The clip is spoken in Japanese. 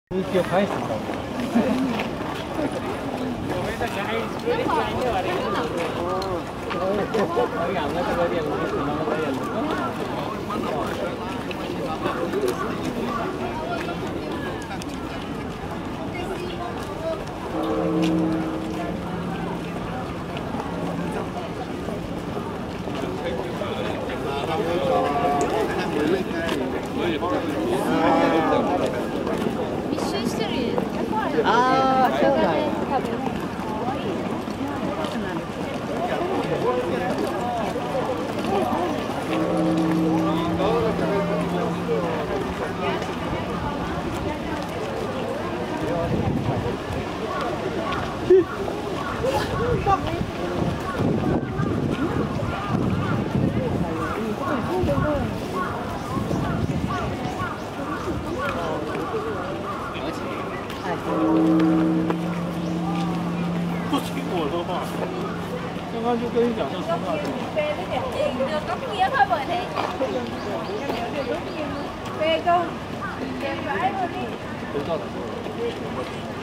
続きを返してもらう。 密集してる。 ああ、そうなんや。 多分。 不听我说话，刚刚就跟你讲，像说话。 Được có kia thôi bởi thế. Về công. Về bãi luôn đi.